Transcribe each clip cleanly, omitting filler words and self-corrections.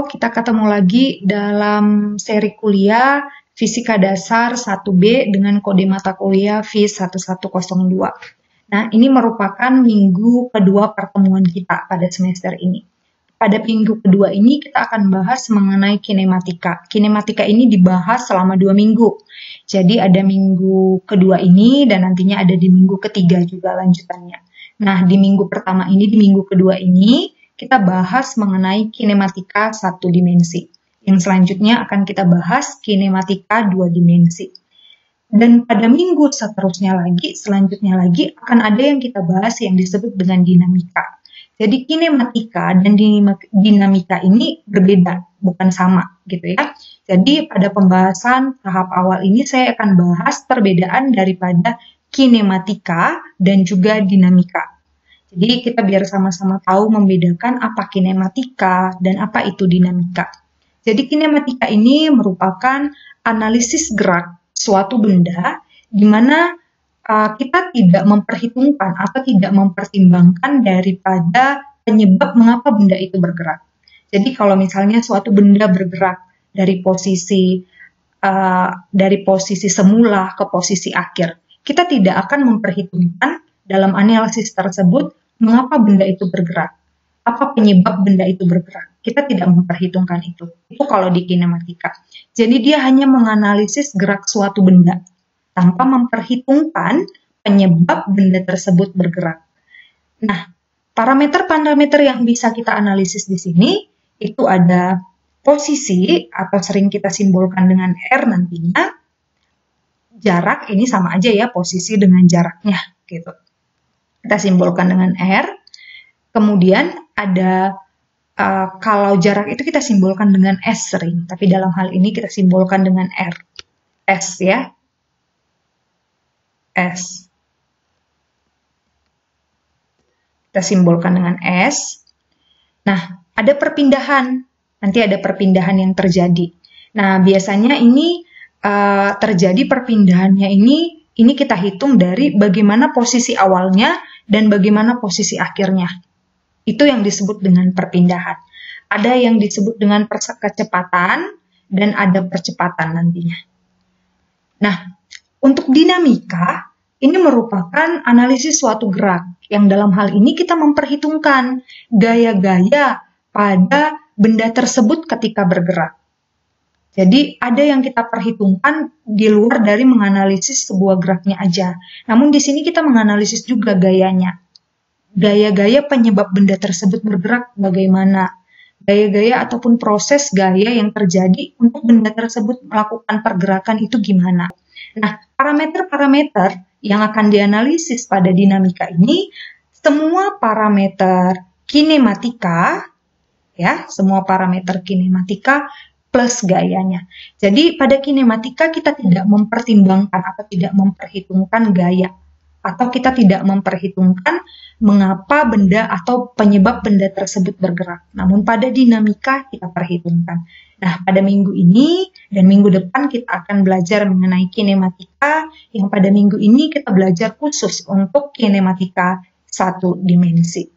kita ketemu lagi dalam seri kuliah Fisika Dasar 1B dengan kode mata kuliah FIS1102. Nah, ini merupakan minggu kedua pertemuan kita pada semester ini. Pada minggu kedua ini kita akan bahas mengenai kinematika. Kinematika ini dibahas selama 2 minggu. Jadi ada minggu kedua ini dan nantinya ada di minggu ketiga juga lanjutannya. Nah, di minggu pertama ini, di minggu kedua ini, kita bahas mengenai kinematika 1 dimensi. Yang selanjutnya akan kita bahas kinematika 2 dimensi. Dan pada minggu selanjutnya lagi akan ada yang kita bahas yang disebut dengan dinamika. Jadi kinematika dan dinamika ini berbeda, bukan sama gitu ya. Jadi pada pembahasan tahap awal ini saya akan bahas perbedaan daripada kinematika dan juga dinamika. Jadi kita biar sama-sama tahu membedakan apa kinematika dan apa itu dinamika. Jadi kinematika ini merupakan analisis gerak suatu benda di mana kita tidak memperhitungkan atau tidak mempertimbangkan daripada penyebab mengapa benda itu bergerak. Jadi kalau misalnya suatu benda bergerak dari posisi semula ke posisi akhir, kita tidak akan memperhitungkan dalam analisis tersebut mengapa benda itu bergerak, apa penyebab benda itu bergerak. Kita tidak memperhitungkan itu. Itu kalau di kinematika. Jadi dia hanya menganalisis gerak suatu benda tanpa memperhitungkan penyebab benda tersebut bergerak. Nah, parameter-parameter yang bisa kita analisis di sini itu ada posisi atau sering kita simbolkan dengan R nantinya. Jarak ini sama aja ya, posisi dengan jaraknya gitu. Kita simbolkan dengan R. Kemudian ada kalau jarak itu kita simbolkan dengan S sering, tapi dalam hal ini kita simbolkan dengan R. S ya. S. Kita simbolkan dengan S. Nah, ada perpindahan. Nanti ada perpindahan yang terjadi. Nah, biasanya ini terjadi perpindahannya ini kita hitung dari bagaimana posisi awalnya dan bagaimana posisi akhirnya. Itu yang disebut dengan perpindahan. Ada yang disebut dengan kecepatan dan ada percepatan nantinya. Nah, untuk dinamika, ini merupakan analisis suatu gerak, yang dalam hal ini kita memperhitungkan gaya-gaya pada benda tersebut ketika bergerak. Jadi, ada yang kita perhitungkan di luar dari menganalisis sebuah geraknya aja. Namun di sini kita menganalisis juga gayanya. Gaya-gaya penyebab benda tersebut bergerak bagaimana. Gaya-gaya ataupun proses gaya yang terjadi untuk benda tersebut melakukan pergerakan itu gimana. Nah, parameter-parameter yang akan dianalisis pada dinamika ini, semua parameter kinematika, ya, semua parameter kinematika plus gayanya. Jadi pada kinematika kita tidak mempertimbangkan atau tidak memperhitungkan gaya. Atau kita tidak memperhitungkan mengapa benda atau penyebab benda tersebut bergerak. Namun pada dinamika kita perhitungkan. Nah, pada minggu ini dan minggu depan kita akan belajar mengenai kinematika, yang pada minggu ini kita belajar khusus untuk kinematika 1 dimensi.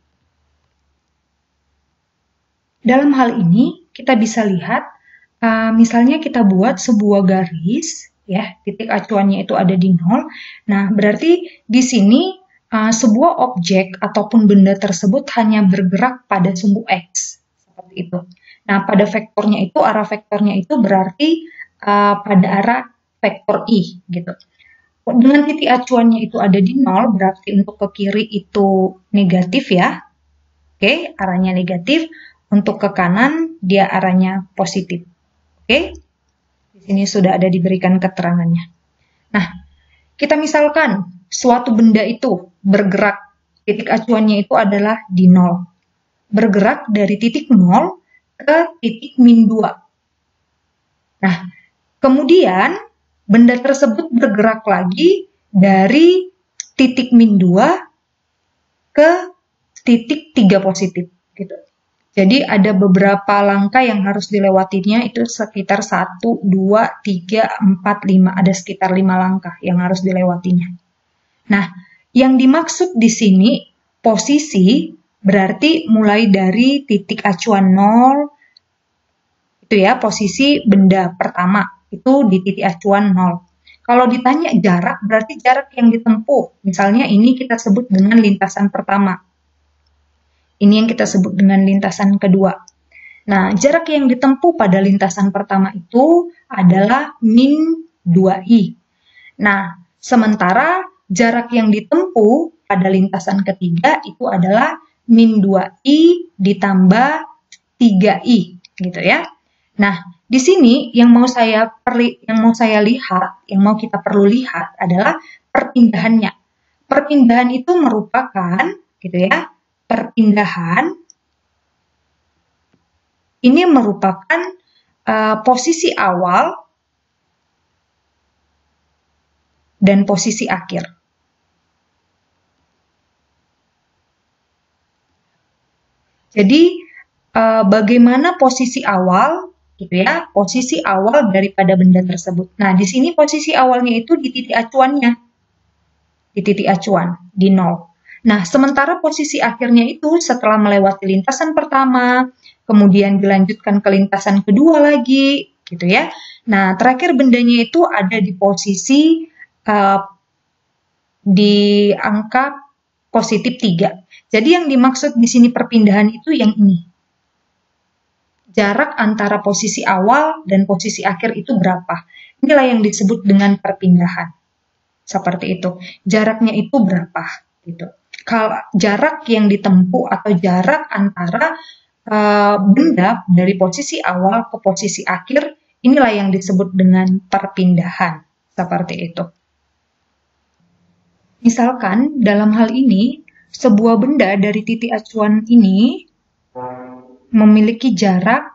Dalam hal ini kita bisa lihat, misalnya kita buat sebuah garis, ya, titik acuannya itu ada di 0. Nah, berarti di sini sebuah objek ataupun benda tersebut hanya bergerak pada sumbu X. Seperti itu. Nah, pada vektornya itu, arah vektornya itu berarti pada arah vektor I, gitu. Dengan titik acuannya itu ada di 0, berarti untuk ke kiri itu negatif ya. Oke, arahnya negatif. Untuk ke kanan, dia arahnya positif. Oke. Di sini sudah ada diberikan keterangannya. Nah, kita misalkan suatu benda itu bergerak, titik acuannya itu adalah di 0. Bergerak dari titik 0 ke titik min 2. Nah, kemudian benda tersebut bergerak lagi dari titik min 2 ke titik 3 positif. Gitu. Jadi ada beberapa langkah yang harus dilewatinya, itu sekitar 1, 2, 3, 4, 5. Ada sekitar 5 langkah yang harus dilewatinya. Nah, yang dimaksud di sini posisi berarti mulai dari titik acuan 0 Itu ya, posisi benda pertama itu di titik acuan 0. Kalau ditanya jarak, berarti jarak yang ditempuh. Misalnya ini kita sebut dengan lintasan pertama. Ini yang kita sebut dengan lintasan kedua. Nah, jarak yang ditempuh pada lintasan pertama itu adalah min 2i. Nah, sementara jarak yang ditempuh pada lintasan ketiga itu adalah min 2i ditambah 3i, gitu ya. Nah, di sini yang mau kita perlu lihat adalah perpindahannya. Perpindahan itu merupakan, gitu ya, ini merupakan posisi awal dan posisi akhir. Jadi, bagaimana posisi awal, gitu ya, posisi awal daripada benda tersebut. Nah, di sini posisi awalnya itu di titik acuannya, di titik acuan, di 0. Nah, sementara posisi akhirnya itu setelah melewati lintasan pertama, kemudian dilanjutkan ke lintasan kedua lagi, gitu ya. Nah, terakhir bendanya itu ada di posisi di angka positif 3. Jadi yang dimaksud di sini perpindahan itu yang ini. Jarak antara posisi awal dan posisi akhir itu berapa? Inilah yang disebut dengan perpindahan. Seperti itu. Jaraknya itu berapa? Gitu. Kalau jarak yang ditempuh atau jarak antara benda dari posisi awal ke posisi akhir, inilah yang disebut dengan perpindahan. Seperti itu. Misalkan dalam hal ini, sebuah benda dari titik acuan ini memiliki jarak,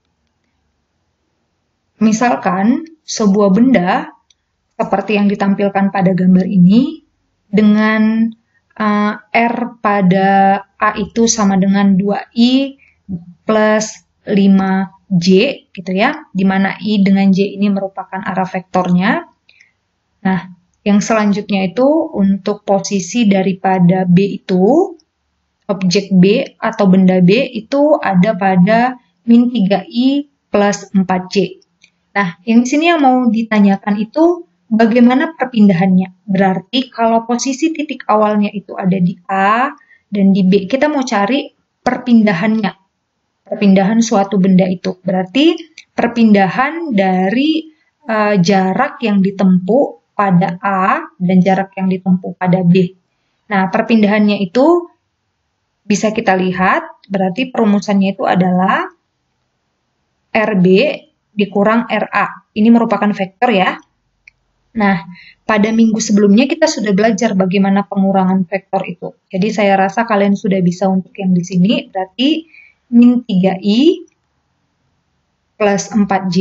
misalkan sebuah benda seperti yang ditampilkan pada gambar ini dengan R pada A itu sama dengan 2I plus 5J, gitu ya, di mana I dengan J ini merupakan arah vektornya. Nah, yang selanjutnya itu untuk posisi daripada B itu, objek B atau benda B itu ada pada min 3I plus 4J. Nah, yang di sini yang mau ditanyakan itu bagaimana perpindahannya. Berarti kalau posisi titik awalnya itu ada di A dan di B, kita mau cari perpindahannya. Perpindahan suatu benda itu. Berarti perpindahan dari jarak yang ditempuh pada A dan jarak yang ditempuh pada B. Nah, perpindahannya itu bisa kita lihat, berarti perumusannya itu adalah RB dikurang RA. Ini merupakan vektor ya. Nah, pada minggu sebelumnya kita sudah belajar bagaimana pengurangan vektor itu. Jadi saya rasa kalian sudah bisa untuk yang di sini. Berarti min 3i plus 4j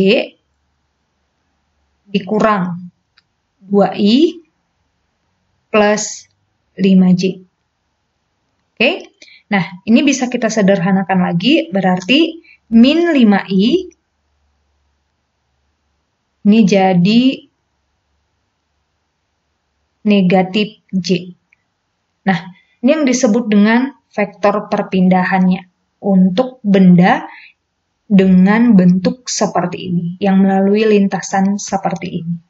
dikurang 2i plus 5j. Oke, nah ini bisa kita sederhanakan lagi. Berarti min 5i ini jadi negatif J. Nah, ini yang disebut dengan vektor perpindahannya untuk benda dengan bentuk seperti ini, yang melalui lintasan seperti ini.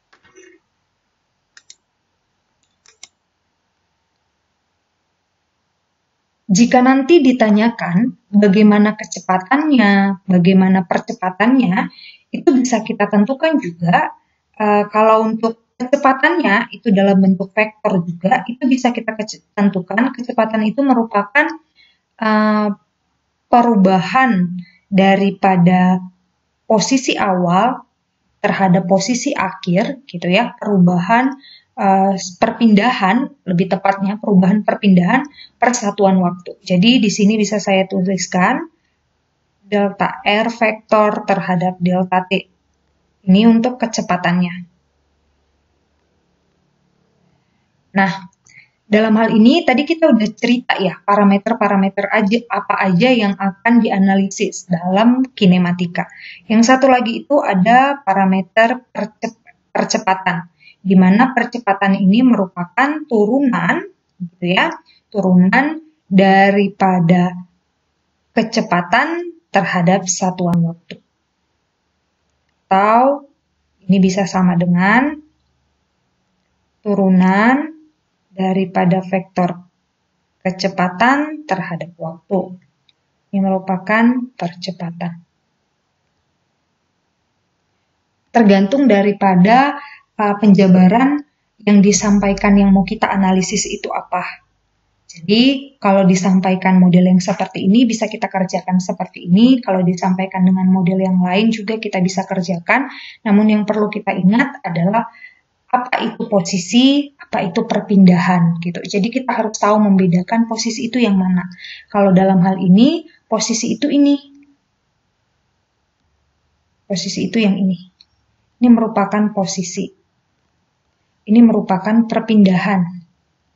Jika nanti ditanyakan bagaimana kecepatannya, bagaimana percepatannya, itu bisa kita tentukan juga. Kalau untuk kecepatannya itu dalam bentuk vektor juga, itu bisa kita tentukan. Kecepatan itu merupakan perubahan daripada posisi awal terhadap posisi akhir, gitu ya, perubahan perpindahan, lebih tepatnya perubahan perpindahan per satuan waktu. Jadi di sini bisa saya tuliskan delta R vektor terhadap delta T. Ini untuk kecepatannya. Nah, dalam hal ini tadi kita udah cerita ya parameter-parameter apa aja yang akan dianalisis dalam kinematika. Yang satu lagi itu ada parameter percepatan, di mana percepatan ini merupakan turunan, gitu ya, turunan daripada kecepatan terhadap satuan waktu. atau ini bisa sama dengan turunan daripada vektor kecepatan terhadap waktu. Ini merupakan percepatan. Tergantung daripada penjabaran yang disampaikan yang mau kita analisis itu apa. Jadi, kalau disampaikan model yang seperti ini, bisa kita kerjakan seperti ini. Kalau disampaikan dengan model yang lain juga kita bisa kerjakan. Namun yang perlu kita ingat adalah apa itu posisi, apa itu perpindahan gitu. Jadi kita harus tahu membedakan posisi itu yang mana. Kalau dalam hal ini, posisi itu ini. Posisi itu yang ini. Ini merupakan posisi. Ini merupakan perpindahan.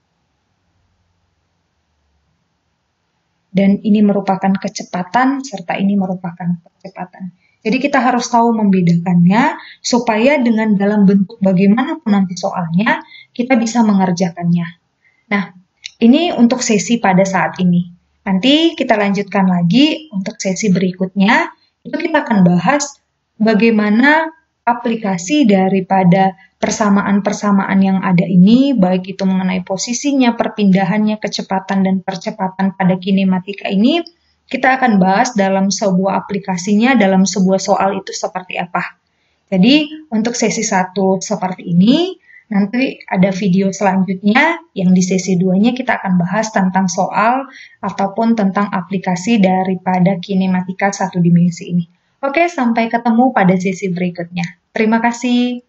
Dan ini merupakan kecepatan, serta ini merupakan percepatan. Jadi kita harus tahu membedakannya, supaya dengan dalam bentuk bagaimanapun nanti soalnya, kita bisa mengerjakannya. Nah, ini untuk sesi pada saat ini. Nanti kita lanjutkan lagi untuk sesi berikutnya, itu kita akan bahas bagaimana aplikasi daripada persamaan-persamaan yang ada ini, baik itu mengenai posisinya, perpindahannya, kecepatan dan percepatan pada kinematika ini, kita akan bahas dalam sebuah aplikasinya, dalam sebuah soal itu seperti apa. Jadi, untuk sesi 1 seperti ini, nanti ada video selanjutnya, yang di sesi 2-nya kita akan bahas tentang soal ataupun tentang aplikasi daripada kinematika 1 dimensi ini. Oke, sampai ketemu pada sesi berikutnya. Terima kasih.